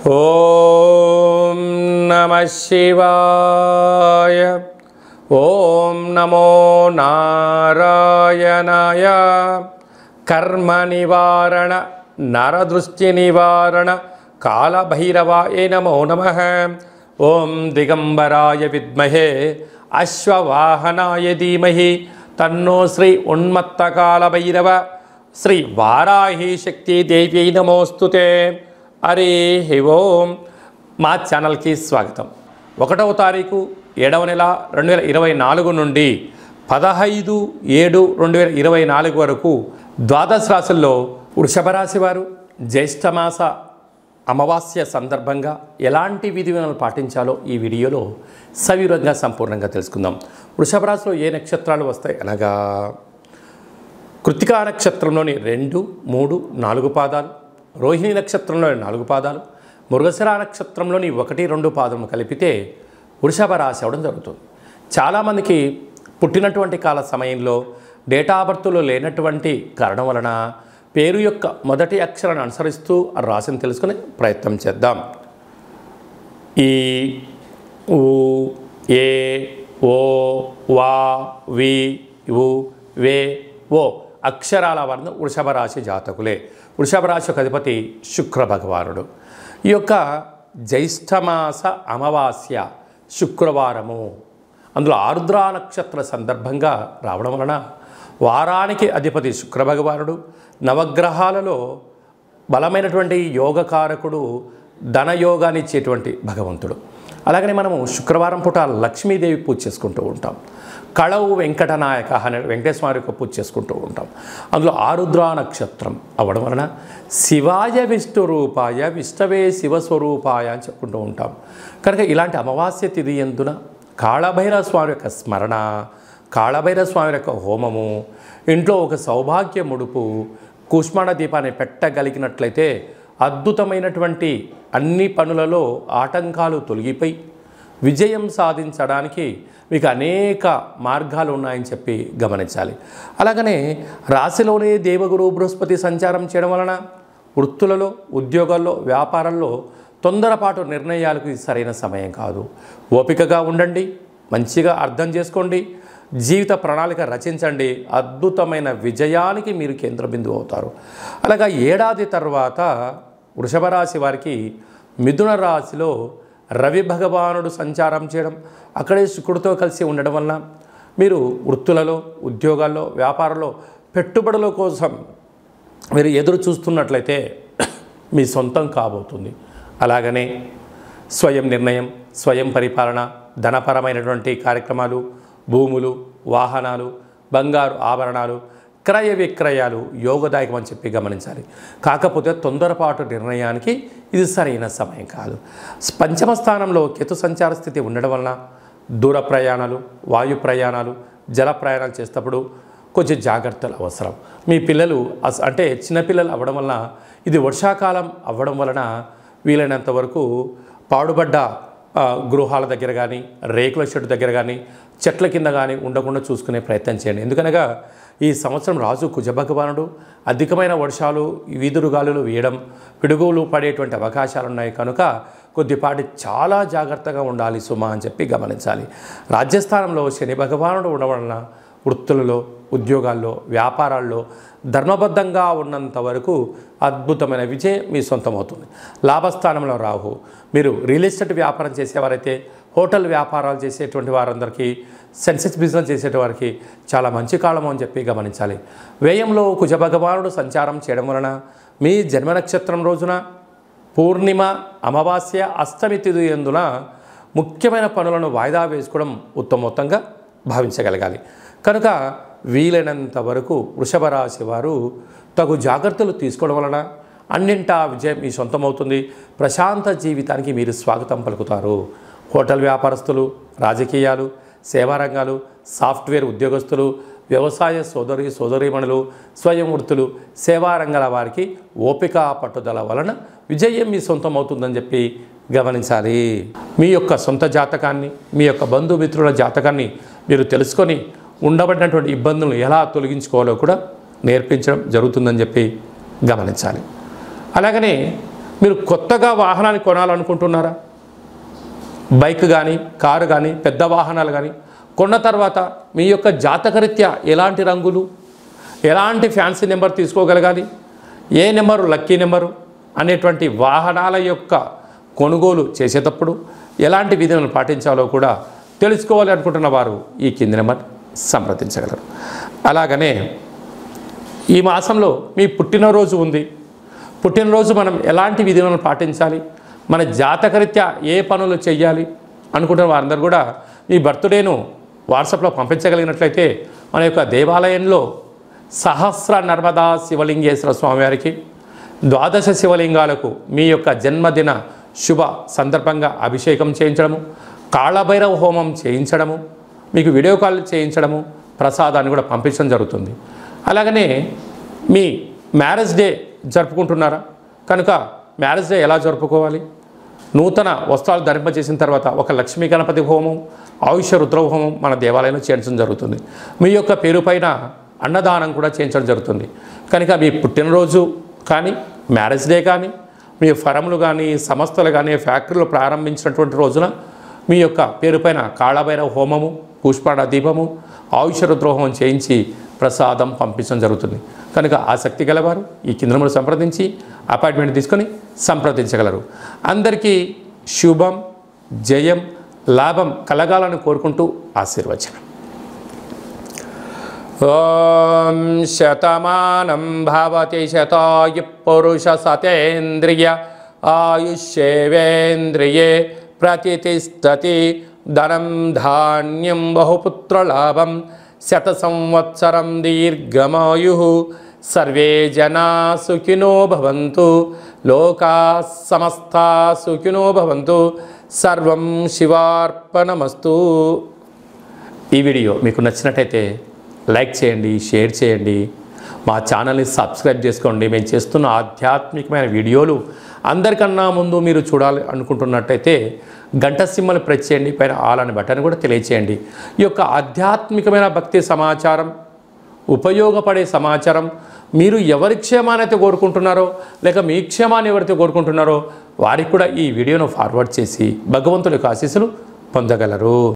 ఓం నమః శివాయ. ఓం నమో నారాయణాయ. కర్మ నివారణ నరదృష్టి నివారణ కాళభైరవాయ నమో నమః. ఓం దిగంబరాయ విద్మహే అశ్వవాహనాయ ధీమహి తన్నో శ్రీ ఉన్మత్త కాళభైరవ శ్రీ వారాహి శక్తి దేవ్యై నమోస్తుతే. హరి ఓం. మా ఛానల్కి స్వాగతం. 1వ తారీఖు 7వ నెల 2024 నుండి 15/7/2024 వరకు ద్వాదశ రాశుల్లో వృషభ రాశి వారు జ్యేష్ఠమాస అమావాస్య సందర్భంగా ఎలాంటి విధి విధానాలు పాటించాలో ఈ వీడియోలో సవివరంగా సంపూర్ణంగా తెలుసుకుందాం. వృషభ రాశిలో ఏ నక్షత్రాలు వస్తాయి అనగా కృత్తికా నక్షత్రంలోని 2, 3, 4 పాదాలు, రోహిణి నక్షత్రంలోని 4 పాదాలు, మృగశిర నక్షత్రంలోని 1, 2 పాదము కలిపితే వృషభ రాశి అవడం జరుగుతుంది. చాలామందికి పుట్టినటువంటి కాల సమయంలో డేటా ఆఫ్ బర్త్లో లేనటువంటి కారణం వలన పేరు యొక్క మొదటి అక్షరాన్ని అనుసరిస్తూ ఆ రాశిని తెలుసుకునే ప్రయత్నం చేద్దాం. ఈ ఉ ఏ ఓ వా వి ఉ వే ఓ అక్షరాల వర్ణం వృషభ రాశి జాతకులే. వృషభ రాశి యొక్క అధిపతి శుక్ర భగవానుడు. ఈ యొక్క జ్యేష్ఠమాస అమావాస్య శుక్రవారము, అందులో ఆరుద్ర నక్షత్ర సందర్భంగా రావడం వలన వారానికి అధిపతి శుక్ర భగవానుడు, నవగ్రహాలలో బలమైనటువంటి యోగకారకుడు, ధనయోగాన్ని ఇచ్చేటువంటి భగవంతుడు. అలాగనే మనము శుక్రవారం పూట లక్ష్మీదేవి పూజ చేసుకుంటూ ఉంటాం. కళవు వెంకటనాయక అనే వెంకటేశ్వర యొక్క పూజ చేసుకుంటూ ఉంటాం. అందులో ఆరుద్ర నక్షత్రం అవ్వడం వలన శివాయ విష్ణు రూపాయ విష్ణవే శివస్వరూపాయ అని చెప్పుకుంటూ ఉంటాం. కనుక ఇలాంటి అమావాస్య తిథి యందున కాళభైరవ స్వామి యొక్క స్మరణ, కాళభైరవ స్వామి యొక్క హోమము, ఇంట్లో ఒక సౌభాగ్య ముడుపు, కుష్మాండ దీపాన్ని పెట్టగలిగినట్లయితే అద్భుతమైనటువంటి అన్ని పనులలో ఆటంకాలు తొలగిపోయి విజయం సాధించడానికి మీకు అనేక మార్గాలు ఉన్నాయని చెప్పి గమనించాలి. అలాగనే రాశిలోనే దేవగురు బృహస్పతి సంచారం చేయడం వలన వృత్తులలో, ఉద్యోగాల్లో, వ్యాపారాల్లో తొందరపాటు నిర్ణయాలకు ఇది సరైన సమయం కాదు. ఓపికగా ఉండండి, మంచిగా అర్థం చేసుకోండి, జీవిత ప్రణాళిక రచించండి. అద్భుతమైన విజయానికి మీరు కేంద్ర బిందువు అవుతారు. అలాగా ఏడాది తర్వాత వృషభ రాశి వారికి మిథున రాశిలో రవి భగవానుడు సంచారం చేయడం, అక్కడే శుక్రుడితో కలిసి ఉండడం వలన మీరు వృత్తులలో, ఉద్యోగాల్లో, వ్యాపారంలో పెట్టుబడుల కోసం మీరు ఎదురు చూస్తున్నట్లయితే మీ సొంతం కాబోతుంది. అలాగనే స్వయం నిర్ణయం, స్వయం పరిపాలన, ధనపరమైనటువంటి కార్యక్రమాలు, భూములు, వాహనాలు, బంగారు ఆభరణాలు, క్రయ విక్రయాలు యోగదాయకం అని చెప్పి గమనించాలి. కాకపోతే తొందరపాటు నిర్ణయానికి ఇది సరైన సమయం కాదు. పంచమ స్థానంలో కేతు సంచార స్థితి ఉండడం వలన దూర ప్రయాణాలు, వాయు ప్రయాణాలు, జల ప్రయాణాలు చేసేటప్పుడు కొంచెం జాగ్రత్తలు అవసరం. మీ పిల్లలు అంటే చిన్నపిల్లలు అవ్వడం వలన, ఇది వర్షాకాలం అవ్వడం వలన వీలైనంత వరకు పాడుబడ్డ గృహాల దగ్గర కానీ, రేకుల షెడ్ దగ్గర కానీ, చెట్ల కింద కానీ ఉండకుండా చూసుకునే ప్రయత్నం చేయండి. ఎందుకనగా ఈ సంవత్సరం రాజు కుజభగవానుడు అధికమైన వర్షాలు, వీధురుగాలులు వేయడం, పిడుగులు పడేటువంటి అవకాశాలు ఉన్నాయి. కనుక కొద్దిపాటి చాలా జాగ్రత్తగా ఉండాలి సుమా అని చెప్పి గమనించాలి. రాజ్యస్థానంలో శని భగవానుడు ఉండడం వలన వృత్తులలో, ఉద్యోగాల్లో, వ్యాపారాల్లో ధర్మబద్ధంగా ఉన్నంత వరకు అద్భుతమైన విజయం మీ సొంతమవుతుంది. లాభస్థానంలో రాహు, మీరు రియల్ ఎస్టేట్ వ్యాపారం చేసేవారైతే, హోటల్ వ్యాపారాలు చేసేటువంటి వారందరికీ, సెన్సెక్స్ బిజినెస్ చేసేటి వారికి చాలా మంచి కాలం అని చెప్పి గమనించాలి. వ్యయంలో కుజభగవానుడు సంచారం చేయడం వలన మీ జన్మ నక్షత్రం రోజున పూర్ణిమ, అమావాస్య, అష్టమి తిథి యందున ముఖ్యమైన పనులను వాయిదా వేసుకోవడం ఉత్తమోత్తంగా భావించగలగాలి. కనుక వీలైనంత వరకు వృషభ రాశి వారు తగు జాగ్రత్తలు తీసుకోవడం వలన అన్నింటా విజయం మీ సొంతమవుతుంది. ప్రశాంత జీవితానికి మీరు స్వాగతం పలుకుతారు. హోటల్ వ్యాపారస్తులు, రాజకీయాలు, సేవా రంగాలు, సాఫ్ట్వేర్ ఉద్యోగస్తులు, వ్యవసాయ సోదరీమణులు, స్వయం వృత్తులు, సేవా రంగాల వారికి ఓపిక పట్టుదల వలన విజయం మీ సొంతమవుతుందని చెప్పి గమనించాలి. మీ యొక్క సొంత జాతకాన్ని, మీ యొక్క బంధుమిత్రుల జాతకాన్ని మీరు తెలుసుకొని ఉండబడినటువంటి ఇబ్బందులను ఎలా తొలగించుకోవాలో కూడా నేర్పించడం జరుగుతుందని చెప్పి గమనించాలి. అలాగనే మీరు కొత్తగా వాహనాన్ని కొనాలనుకుంటున్నారా? బైక్ కానీ, కారు కానీ, పెద్ద వాహనాలు కానీ కొన్న తర్వాత మీ యొక్క జాతకరీత్యా ఎలాంటి రంగులు, ఎలాంటి ఫ్యాన్సీ నెంబర్ తీసుకోగలగాలి, ఏ నెంబరు లక్కీ నెంబరు అనేటువంటి వాహనాల యొక్క కొనుగోలు చేసేటప్పుడు ఎలాంటి విధులను పాటించాలో కూడా తెలుసుకోవాలి అనుకుంటున్న వారు ఈ కింది నెంబర్ సంప్రదించగలరు. అలాగనే ఈ మాసంలో మీ పుట్టినరోజు ఉంది. పుట్టినరోజు మనం ఎలాంటి విధులను పాటించాలి, మన జాతకరీత్యా ఏ పనులు చేయాలి అనుకుంటున్న వారందరూ కూడా ఈ బర్త్డేను వాట్సాప్లో పంపించగలిగినట్లయితే మన యొక్క దేవాలయంలో సహస్ర నర్మదా శివలింగేశ్వర స్వామివారికి 12 శివలింగాలకు మీ యొక్క జన్మదిన శుభ సందర్భంగా అభిషేకం చేయించడము, కాళభైరవ హోమం చేయించడము, మీకు వీడియో కాల్ చేయించడము, ప్రసాదాన్ని కూడా పంపించడం జరుగుతుంది. అలాగనే మీ మ్యారేజ్ డే జరుపుకుంటున్నారా కనుక మ్యారేజ్ డే ఎలా జరుపుకోవాలి, నూతన వస్త్రాలు ధరింపజేసిన తర్వాత ఒక లక్ష్మీ గణపతి హోమం, ఆయుష రుద్ర హోమం మన దేవాలయంలో చేయించడం జరుగుతుంది. మీ యొక్క పేరు పైన అన్నదానం కూడా చేయించడం జరుగుతుంది. కనుక మీ పుట్టినరోజు కానీ, మ్యారేజ్ డే కానీ, మీ ఫరములు కానీ, సంస్థలు కానీ, ఫ్యాక్టరీలు ప్రారంభించినటువంటి రోజున మీ యొక్క పేరు పైన కాళభైరవ హోమము, పుష్పాణ దీపము, ఆయుష రుద్ర హోమం చేయించి ప్రసాదం పంపించడం జరుగుతుంది. కనుక ఆసక్తి గలవారు ఈ కేంద్రంలో సంప్రదించి అపాయింట్మెంట్ తీసుకొని సంప్రదించగలరు. అందరికీ శుభం, జయం, లాభం కలగాలని కోరుకుంటూ ఆశీర్వచనం. ఓం శతమానం భవతి శతాయు పురుష సతేంద్రియ ఆయుష్యేవేంద్రియే ప్రతిష్టతి ధనం ధాన్యం బహుపుత్రలాభం శత సంవత్సరం దీర్ఘమాయు సర్వే జనా సుఖినో భవంతు లోకా సమస్తా సుఖినో భవంతు సర్వం శివార్పణమస్తు. ఈ వీడియో మీకు నచ్చినట్టయితే లైక్ చేయండి, షేర్ చేయండి, మా ఛానల్ని సబ్స్క్రైబ్ చేసుకోండి. మేము చేస్తున్న ఆధ్యాత్మికమైన వీడియోలు అందరికన్నా ముందు మీరు చూడాలి అనుకుంటున్నట్టయితే గంట సింబల్ ప్రెస్ చేయండి, పైన ఆల్ అనే బటన్ కూడా తెలియచేయండి. ఈ యొక్క ఆధ్యాత్మికమైన భక్తి సమాచారం, ఉపయోగపడే సమాచారం మీరు ఎవరి క్షేమాన్ని అయితే కోరుకుంటున్నారో లేక మీ క్షేమాన్ని ఎవరైతే కోరుకుంటున్నారో వారికి కూడా ఈ వీడియోను ఫార్వర్డ్ చేసి భగవంతుడి యొక్క ఆశీస్సులు పొందగలరు.